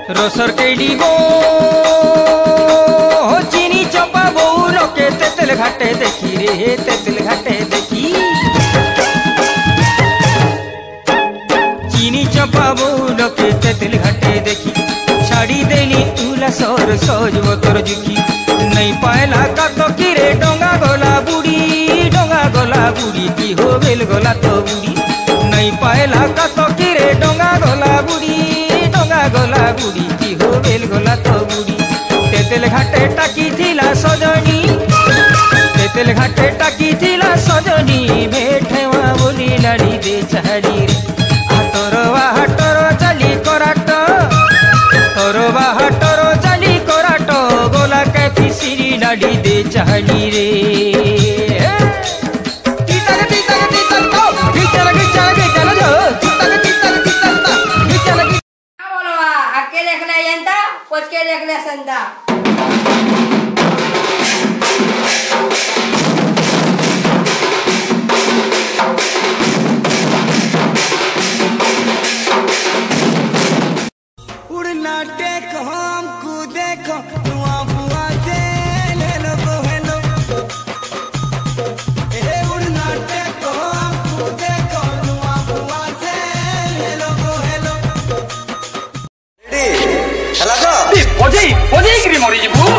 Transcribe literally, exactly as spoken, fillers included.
रसर KD गो चीनी चपा बऊ लोके तेतल घाटे देखी रे तेतल घाटे देखी चीनी चपा बऊ लोके तेतल घाटे देखी छाड़ी देली तुला सर सज बतर जुखी नहीं पायला का तो किरे डोंगा गोला बुड़ी डोंगा गोला बुड़ी की हो बेल गोला तो बुड़ी नहीं पायला का तो किरे डोंगा गोला बुड़ी डोंगा गोला बुड़ी की हो बेल गोला तो बुड़ी तेतल घाटे टाकी थिला सजनी तेतल घाटे टाकी थिला सजनी भेठवा बोली लाड़ी दे चाली रे हाटरवा हाटर चाली कराट तोरवा हाटर चाली कराट गोला के फिसिरी लाड़ी दे चाली रे Pues que regresando. उड़ना टेको हमको देखो दुआ बुआ से हेलो को हेलो ए उड़ना टेको हमको देखो दुआ बुआ से हेलो को hello Hello, bojei, bojei kiri mori jibu.